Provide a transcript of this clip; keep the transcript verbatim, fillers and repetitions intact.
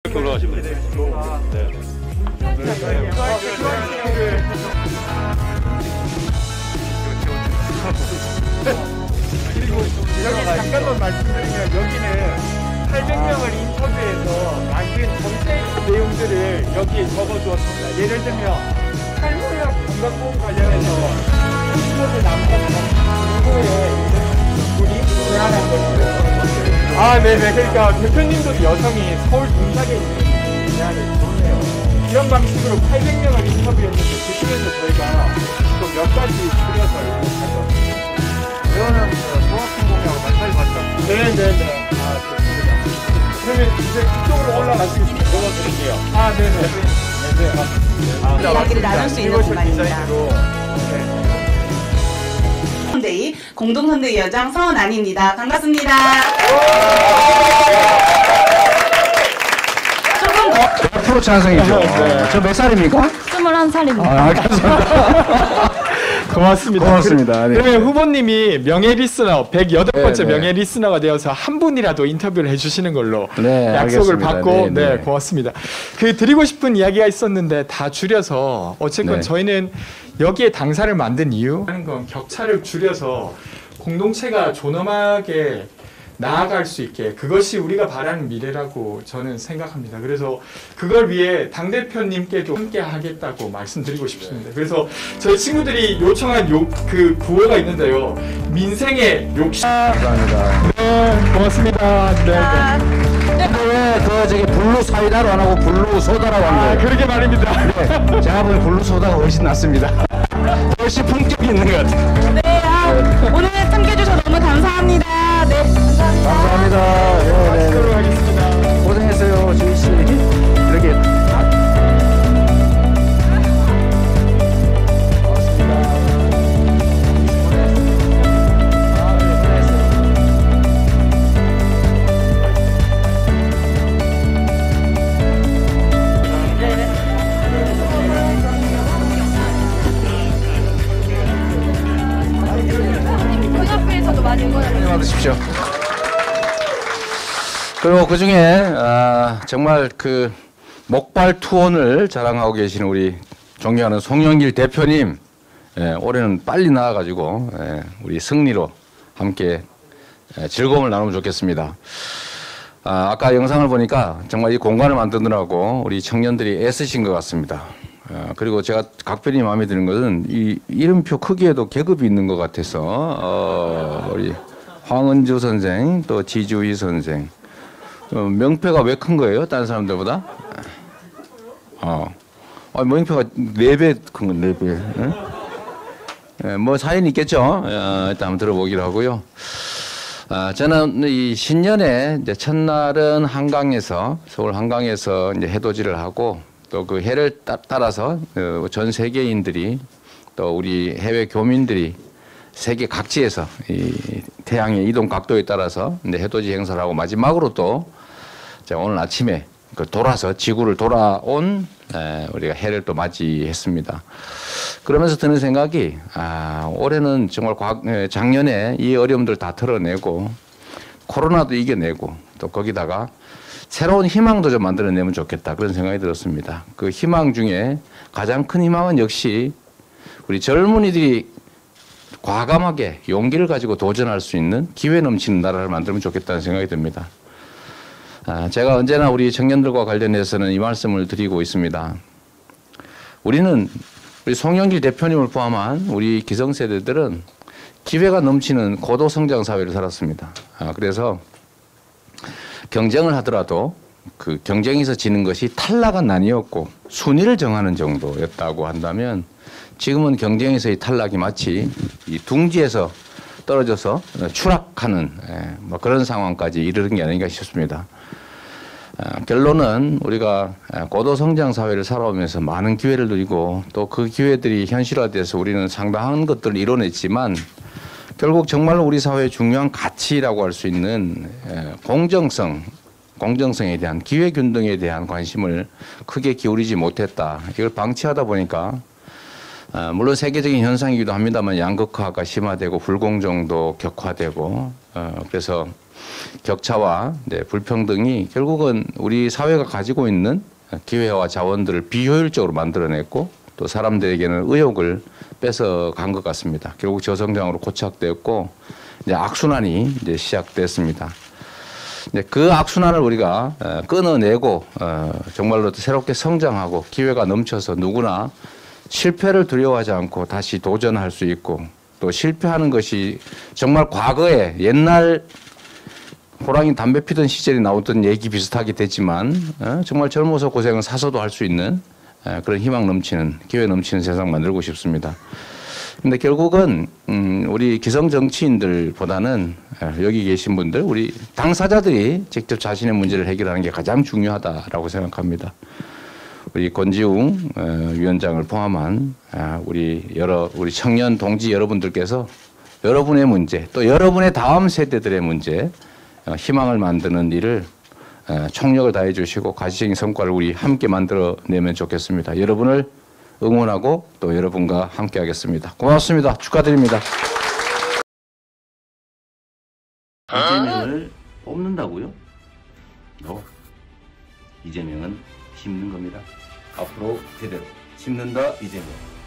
걸로 하시면 돼요. 네. 그리고 여기 잠깐만 말씀드리면 여기는 팔백 명을 인터뷰해서 만든 정책 내용들을 여기에 적어주었습니다. 예를 들면 탈모약 건강보험 관련해서 인터뷰 남성 정보에 분이 제안한 것이죠. 아, 네네. 그러니까 대표님도 여성이 서울 동작에 있는 제안을 좋네요. 이런 방식으로 팔백 명을 인터뷰했는데 그 중에서 저희가 또 몇 가지 줄여서 이렇게 가져왔습니다. 이거는 소아통공하고 마찰 맞죠? 네네네. 아, 좋습니다. 그러면 이제 그쪽으로 올라가시고 싶으면 적어드릴게요. 아, 네네. 네네. 아, 네. 이야기를 나눌 수 있는 공간입니다. 선대위 공동선대위 여장 서은안입니다. 반갑습니다. 조금 더 백 퍼센트 찬성이죠. 네. 저 몇 살입니까? 스물한 살입니다. 아, 알겠습니다. 고맙습니다. 고맙습니다. 네. 그러면 후보님이 명예 리스너 백팔 번째 네, 네. 명예 리스너가 되어서 한 분이라도 인터뷰를 해주시는 걸로 네, 약속을 알겠습니다. 받고 네, 네, 네. 고맙습니다. 그 드리고 싶은 이야기가 있었는데 다 줄여서 어쨌건 네. 저희는 여기에 당사를 만든 이유 하는 건 격차를 줄여서 공동체가 존엄하게 나아갈 수 있게 그것이 우리가 바라는 미래라고 저는 생각합니다. 그래서 그걸 위해 당대표님께도 함께 하겠다고 말씀드리고 싶습니다. 그래서 저희 친구들이 요청한 요, 그 구호가 있는데요. 민생의 욕심. 감사합니다. 네, 고맙습니다. 네, 네. 근데 왜 그 저기 블루 사이다로 안 하고 블루 소다라고 한 아, 거예요? 그러게 말입니다. 네, 제가 보기엔 블루 소다가 훨씬 낫습니다. 훨씬 품격이 있는 것 같아요. 네, 아, 오늘 참여해주셔서 너무 감사합니다. 네, 감사합니다. 감사합니다. 네, 네, 마치도록 네. 하겠습니다. 고생했어요, 주희 씨. 이렇게. 학교에서도 많이 응원해. 받으십시오. 그리고 그 중에 아, 정말 그 목발 투혼을 자랑하고 계시는 우리 존경하는 송영길 대표님, 예, 올해는 빨리 나와가지고 예, 우리 승리로 함께 예, 즐거움을 나누면 좋겠습니다. 아, 아까 영상을 보니까 정말 이 공간을 만드느라고 우리 청년들이 애쓰신 것 같습니다. 아, 그리고 제가 각별히 마음에 드는 것은 이 이름표 크기에도 계급이 있는 것 같아서 어, 우리 황은주 선생 또 지주희 선생 어, 명패가 왜 큰 거예요? 다른 사람들보다? 어, 아, 명패가 네 배 큰 건 네 배. 응? 예, 뭐 사연이 있겠죠. 어, 일단 한번 들어보기로 하고요. 아, 저는 이 신년에 이제 첫날은 한강에서 서울 한강에서 이제 해돋이를 하고 또 그 해를 따, 따라서 어, 전 세계인들이 또 우리 해외 교민들이 세계 각지에서 이 태양의 이동 각도에 따라서 이제 해돋이 행사를 하고 마지막으로 또 제가 오늘 아침에 그 돌아서 지구를 돌아온 에, 우리가 해를 또 맞이했습니다. 그러면서 드는 생각이 아, 올해는 정말 과, 에, 작년에 이 어려움들 다 털어내고 코로나도 이겨내고 또 거기다가 새로운 희망도 좀 만들어내면 좋겠다 그런 생각이 들었습니다. 그 희망 중에 가장 큰 희망은 역시 우리 젊은이들이 과감하게 용기를 가지고 도전할 수 있는 기회 넘치는 나라를 만들면 좋겠다는 생각이 듭니다. 아, 제가 언제나 우리 청년들과 관련해서는 이 말씀을 드리고 있습니다. 우리는 우리 송영길 대표님을 포함한 우리 기성세대들은 기회가 넘치는 고도성장 사회를 살았습니다. 아, 그래서 경쟁을 하더라도 그 경쟁에서 지는 것이 탈락은 아니었고 순위를 정하는 정도였다고 한다면 지금은 경쟁에서의 탈락이 마치 이 둥지에서 떨어져서 추락하는 뭐 그런 상황까지 이르는 게 아닌가 싶습니다. 결론은 우리가 고도 성장 사회를 살아오면서 많은 기회를 누리고 또 그 기회들이 현실화돼서 우리는 상당한 것들을 이뤄냈지만 결국 정말로 우리 사회의 중요한 가치라고 할 수 있는 공정성, 공정성에 대한 기회균등에 대한 관심을 크게 기울이지 못했다. 이걸 방치하다 보니까 물론 세계적인 현상이기도 합니다만 양극화가 심화되고 불공정도 격화되고 그래서 격차와 네, 불평등이 결국은 우리 사회가 가지고 있는 기회와 자원들을 비효율적으로 만들어냈고 또 사람들에게는 의욕을 뺏어간 것 같습니다. 결국 저성장으로 고착되었고 이제 악순환이 이제 시작됐습니다. 이제 그 악순환을 우리가 어, 끊어내고 어, 정말로 새롭게 성장하고 기회가 넘쳐서 누구나 실패를 두려워하지 않고 다시 도전할 수 있고 또 실패하는 것이 정말 과거에 옛날 호랑이 담배 피던 시절에 나오던 얘기 비슷하게 됐지만 어, 정말 젊어서 고생은 사서도 할 수 있는 어, 그런 희망 넘치는 기회 넘치는 세상 만들고 싶습니다. 근데 결국은 음, 우리 기성 정치인들보다는 어, 여기 계신 분들 우리 당사자들이 직접 자신의 문제를 해결하는 게 가장 중요하다라고 생각합니다. 우리 권지웅 어, 위원장을 포함한 아, 우리 여러 우리 청년 동지 여러분들께서 여러분의 문제 또 여러분의 다음 세대들의 문제 어, 희망을 만드는 일을 어, 총력을 다해 주시고 가시적인 성과를 우리 함께 만들어내면 좋겠습니다. 여러분을 응원하고 또 여러분과 함께 하겠습니다. 고맙습니다. 축하드립니다. 이재명을 뽑는다고요? 너 이재명은 심는 겁니다. 앞으로 제대로 심는다 이재명.